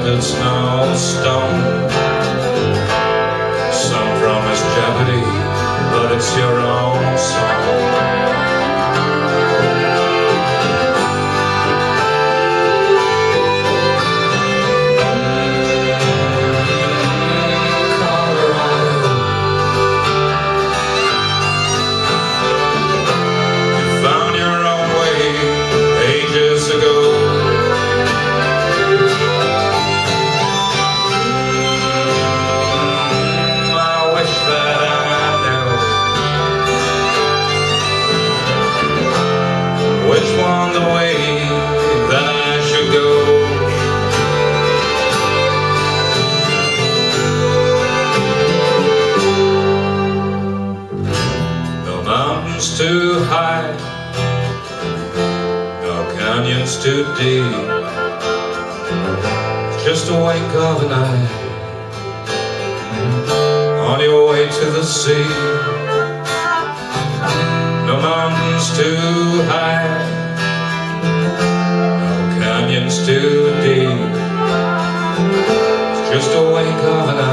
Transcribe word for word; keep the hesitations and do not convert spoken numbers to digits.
but it's no stone. Some promise jeopardy, but it's your own song. Which one the way that I should go? No mountains too high, no canyons too deep. It's just a wink of an eye on your way to the sea. No mountains too high, no canyons too deep. It's just a wink of an eye